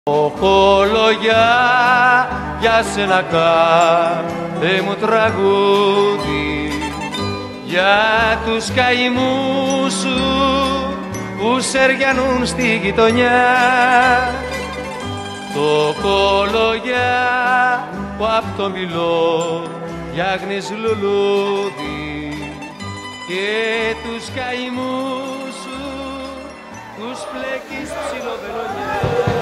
Έχω λόγια για σένα κάθε μου τραγούδι, για τους καημούς σου που σεριανούν στη γειτονιά. Το κολογιά που αυτό μιλώ φτιάχνεις λουλούδι και τους καημούς σου τους πλέκεις ψιλοβελονιά.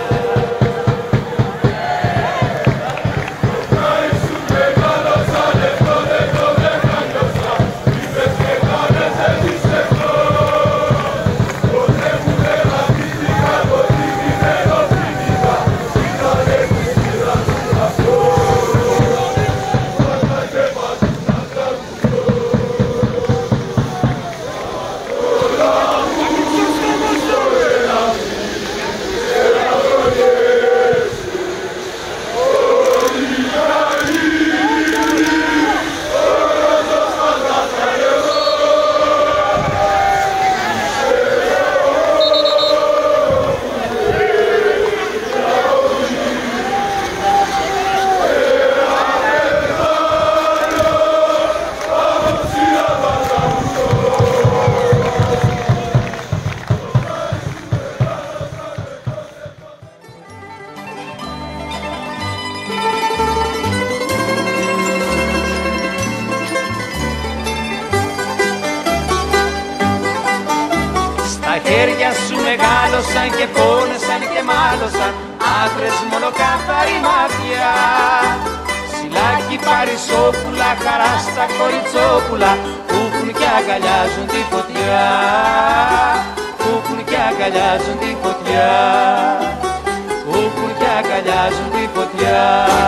Τα χέρια σου μεγάλωσαν και πόνεσαν και μάλωσαν άντρες μόνο καθαρή μάτια. Σιλάκι παρισόπουλα, χαρά στα κοριτσόπουλα που έχουν και αγκαλιάζουν τη φωτιά, που έχουν και αγκαλιάζουν τη φωτιά, που έχουν και αγκαλιάζουν τη φωτιά.